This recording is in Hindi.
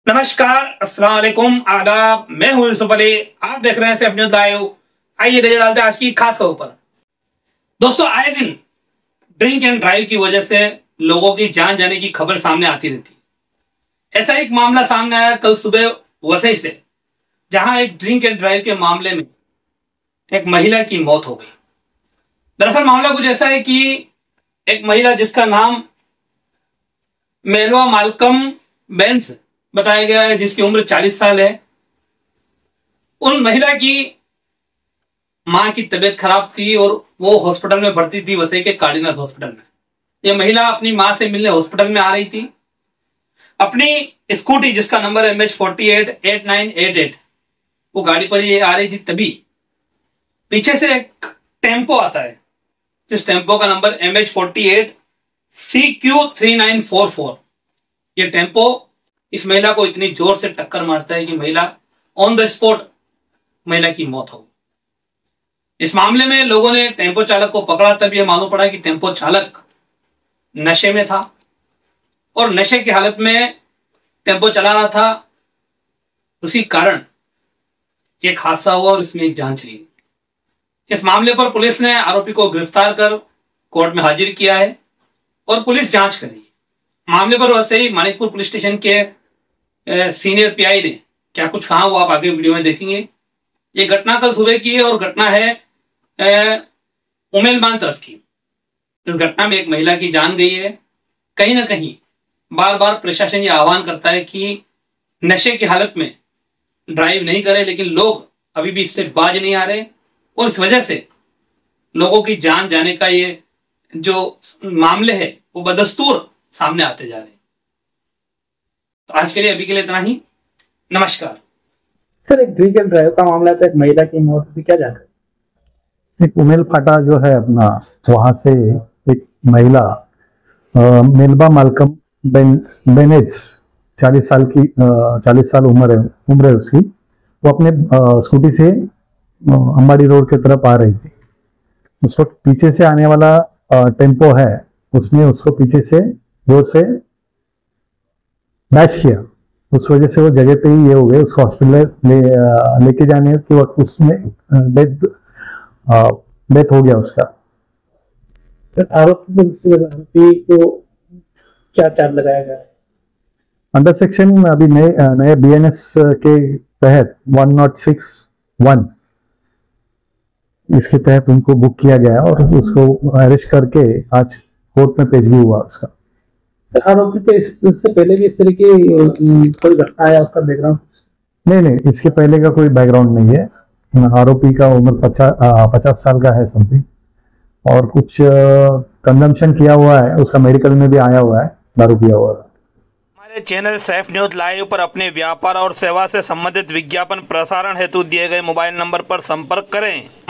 नमस्कार, अस्सलाम वालेकुम, आदाब। मैं हूं यूसुफ अली। आप देख रहे हैं सैफ न्यूज लाइव। आइए नजर डालते हैं आज की खास खबर पर। दोस्तों, आए दिन ड्रिंक एंड ड्राइव की वजह से लोगों की जान जाने की खबर सामने आती रहती है। ऐसा एक मामला सामने आया कल सुबह वसई से, जहां एक ड्रिंक एंड ड्राइव के मामले में एक महिला की मौत हो गई। दरअसल मामला कुछ ऐसा है कि एक महिला जिसका नाम मेलवा मालकम बेंस बताया गया है, जिसकी उम्र 40 साल है, उन महिला की मां की तबीयत खराब थी और वो हॉस्पिटल में भर्ती थी, वसई के कार्डिनल हॉस्पिटल में। ये महिला अपनी मां से मिलने हॉस्पिटल में आ रही थी। अपनी स्कूटी जिसका नंबर MH488988, वो गाड़ी पर ये आ रही थी, तभी पीछे से एक टेम्पो आता है, जिस टेम्पो का नंबर MH48CQ3944। ये टेम्पो इस महिला को इतनी जोर से टक्कर मारता है कि महिला ऑन द स्पॉट महिला की मौत हो गई। इस मामले में लोगों ने टेम्पो चालक को पकड़ा, तब यह मालूम पड़ा कि टेम्पो चालक नशे में था और नशे की हालत में टेम्पो चला रहा था। उसी कारण एक हादसा हुआ और इसमें एक जान चली गई। इस मामले पर पुलिस ने आरोपी को गिरफ्तार कर कोर्ट में हाजिर किया है और पुलिस जांच कर रही है। मामले पर वैसे ही मानिकपुर पुलिस स्टेशन के सीनियर PI ने क्या कुछ कहा, वो आप आगे वीडियो में देखेंगे। ये घटना कल सुबह की है और घटना है उमेलमान तरफ की। इस घटना में एक महिला की जान गई है। कहीं ना कहीं बार बार प्रशासन ये आह्वान करता है कि नशे की हालत में ड्राइव नहीं करें, लेकिन लोग अभी भी इससे बाज नहीं आ रहे और इस वजह से लोगों की जान जाने का ये जो मामले है वो बदस्तूर सामने आते जा रहे हैं। तो आज के लिए अभी के लिए इतना ही। नमस्कार। सर, एक ड्रिंक एंड ड्राइव का मामला था, एक महिला की मौत हुई, क्या जानकारी? एक उमेल फाटा जो है अपना, वहां से एक महिला मेलबा मालकम बेनेज 40 साल उम्र है उसकी। वो अपने स्कूटी से अंबाड़ी रोड की तरफ आ रही थी। उस वक्त पीछे से आने वाला टेम्पो है, उसने उसको पीछे से जोर से डैश किया। उस वजह से वो जगह पे ही ये हो गए। उसको हॉस्पिटल लेके जाने के वक्त उसमें डेथ हो गया उसका। आरोपी को क्या चार्ज लगाया गया है? अंडर सेक्शन अभी नए BNS के तहत 106(1) इसके तहत उनको बुक किया गया और उसको अरेस्ट करके आज कोर्ट में पेशगी हुआ उसका। आरोपी पे इससे पहले भी इस तरह की कोई घटना आया, उसका बैकग्राउंड? नहीं, इसके पहले का कोई बैकग्राउंड नहीं है। आरोपी का उम्र 50 साल का है समथिंग, और कुछ कंजम्पशन किया हुआ है, उसका मेडिकल में भी आया हुआ है, दारू पिया हुआ है। हमारे चैनल सैफ न्यूज लाइव पर अपने व्यापार और सेवा से संबंधित विज्ञापन प्रसारण हेतु दिए गए मोबाइल नंबर पर संपर्क करें।